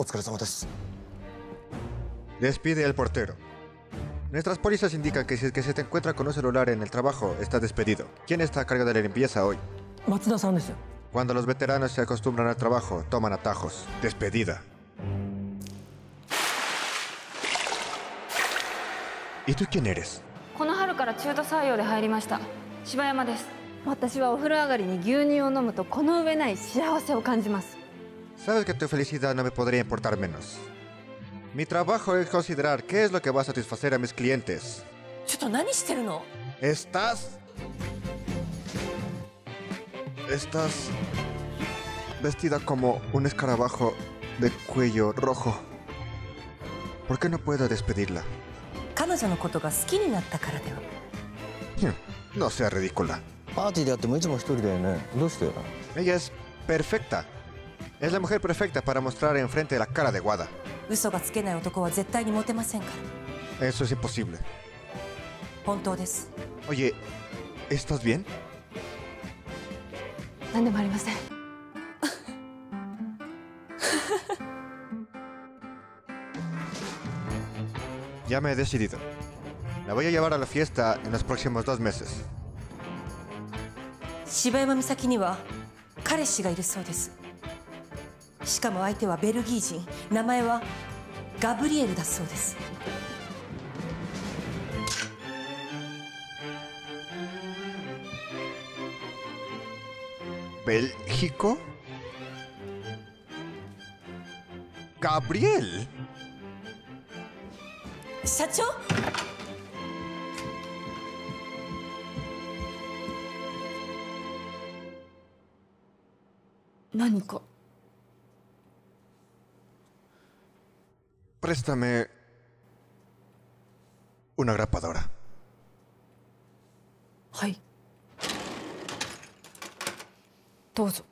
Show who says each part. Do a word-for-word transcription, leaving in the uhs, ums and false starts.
Speaker 1: お疲れ様です。
Speaker 2: Despide al portero. Nuestras pólizas indican que si es que se te encuentra con un celular en el trabajo, estás despedido. ¿Quién está a cargo de la limpieza hoy?
Speaker 1: 松田さんです。
Speaker 2: Cuando los veteranos se acostumbran al trabajo, toman atajos. Despedida. ¿Y tú quién eres?
Speaker 3: この春から中途採用で入りました柴山です。私はお風呂上がりに牛乳を飲むとこの上ない幸せを感じます。
Speaker 2: Sabes que tu felicidad no me podría importar menos. Mi trabajo es considerar qué es lo que va a satisfacer a mis clientes.
Speaker 4: ちょっと何してるの？
Speaker 2: Estás... Estás... vestida como un escarabajo de cuello rojo. ¿Por qué no puedo despedirla?
Speaker 4: 彼女のことが好きになったからでは。
Speaker 2: No sea ridícula.
Speaker 1: パーティーであってもいつも一人だよね。どうして？
Speaker 2: Ella es perfecta. Es la mujer perfecta para mostrar enfrente la cara de Wada.
Speaker 4: 嘘がつけない男は絶対にモテませんから。
Speaker 2: Eso es imposible.
Speaker 4: 本当です。
Speaker 2: Oye, ¿estás bien?
Speaker 3: 何でもありません。
Speaker 2: Ya me he decidido. La voy a llevar a la fiesta en los próximos dos meses.
Speaker 4: 柴山美咲には彼氏がいるそうです。しかも相手はベルギー人、名前はガブリエルだそうです。
Speaker 2: ¿Bélgico? ¿Gabriel?
Speaker 4: 社長？
Speaker 3: 何か。
Speaker 2: Préstame una grapadora.
Speaker 3: はい。どうぞ。